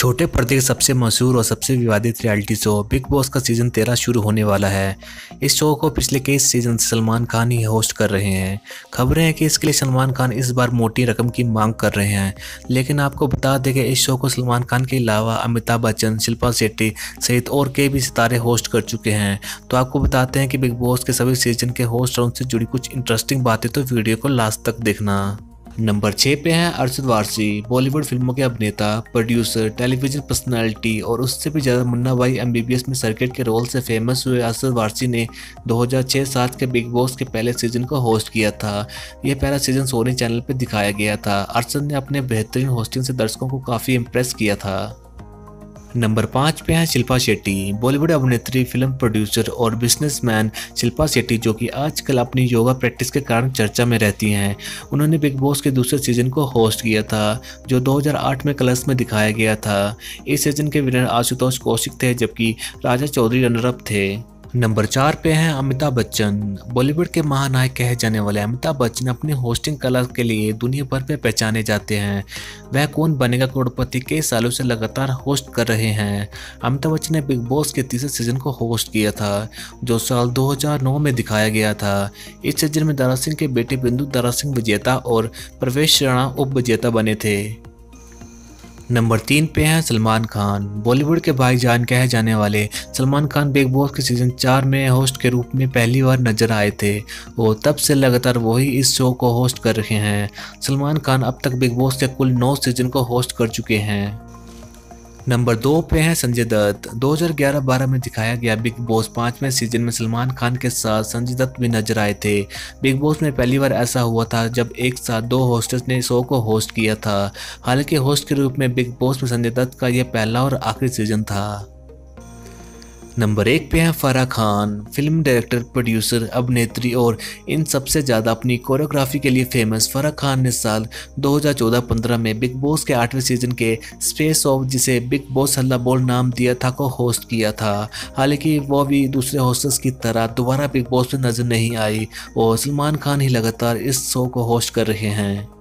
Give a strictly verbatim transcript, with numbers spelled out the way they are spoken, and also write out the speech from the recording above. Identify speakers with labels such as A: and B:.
A: छोटे पर्दे के सबसे मशहूर और सबसे विवादित रियलिटी शो बिग बॉस का सीज़न तेरह शुरू होने वाला है। इस शो को पिछले कई सीजन से सलमान खान ही होस्ट कर रहे हैं। खबरें हैं कि इसके लिए सलमान खान इस बार मोटी रकम की मांग कर रहे हैं। लेकिन आपको बता दें कि इस शो को सलमान खान के अलावा अमिताभ बच्चन, शिल्पा शेट्टी सहित और कई भी सितारे होस्ट कर चुके हैं। तो आपको बताते हैं कि बिग बॉस के सभी सीजन के होस्ट और उनसे जुड़ी कुछ इंटरेस्टिंग बातें, तो वीडियो को लास्ट तक देखना। नंबर छः पे हैं अरशद वारसी। बॉलीवुड फिल्मों के अभिनेता, प्रोड्यूसर, टेलीविजन पर्सनालिटी और उससे भी ज़्यादा मुन्ना भाई एमबीबीएस में सर्किट के रोल से फेमस हुए अरशद वारसी ने दो हज़ार छह सात के बिग बॉस के पहले सीजन को होस्ट किया था। यह पहला सीजन सोनी चैनल पर दिखाया गया था। अरशद ने अपने बेहतरीन होस्टिंग से दर्शकों को काफ़ी इम्प्रेस किया था। नंबर पाँच पे हैं शिल्पा शेट्टी। बॉलीवुड अभिनेत्री, फिल्म प्रोड्यूसर और बिजनेसमैन शिल्पा शेट्टी, जो कि आजकल अपनी योगा प्रैक्टिस के कारण चर्चा में रहती हैं, उन्होंने बिग बॉस के दूसरे सीजन को होस्ट किया था, जो दो हज़ार आठ में कलर्स में दिखाया गया था। इस सीजन के विनर आशुतोष कौशिक थे, जबकि राजा चौधरी रनर अप थे। नंबर चार पे हैं अमिताभ बच्चन। बॉलीवुड के महानायक कहे जाने वाले अमिताभ बच्चन अपनी होस्टिंग कला के लिए दुनिया भर में पहचाने जाते हैं। वह कौन बनेगा करोड़पति कई सालों से लगातार होस्ट कर रहे हैं। अमिताभ बच्चन ने बिग बॉस के तीसरे सीजन को होस्ट किया था, जो साल दो हज़ार नौ में दिखाया गया था। इस सीजन में दारा सिंह के बेटे बिंदु दारा सिंह विजेता और प्रवेश राणा उप विजेता बने थे। नंबर तीन पे हैं सलमान खान। बॉलीवुड के भाईजान कहे जाने वाले सलमान खान बिग बॉस के सीजन चार में होस्ट के रूप में पहली बार नजर आए थे और तब से लगातार वही इस शो को होस्ट कर रहे हैं। सलमान खान अब तक बिग बॉस के कुल नौ सीजन को होस्ट कर चुके हैं। नंबर दो पे हैं संजय दत्त। दो हज़ार ग्यारह बारह में दिखाया गया बिग बॉस पाँचवें सीजन में सलमान खान के साथ संजय दत्त भी नजर आए थे। बिग बॉस में पहली बार ऐसा हुआ था जब एक साथ दो होस्टेस ने शो को होस्ट किया था। हालांकि होस्ट के रूप में बिग बॉस में संजय दत्त का यह पहला और आखिरी सीजन था। नंबर एक पे हैं Farah Khan. Film director, producer, अभिनेत्री और इन सबसे ज़्यादा अपनी कोरियोग्राफी के लिए फेमस फराह खान ने साल दो हज़ार चौदह पंद्रह में बिग बॉस के आठवें सीजन के स्पेस ऑफ, जिसे बिग बॉस हल्ला बोल नाम दिया था, को होस्ट किया था। हालांकि वो भी दूसरे होस्टर्स की तरह दोबारा बिग बॉस में नजर नहीं आई और सलमान खान ही लगातार इस शो को होस्ट कर रहे हैं।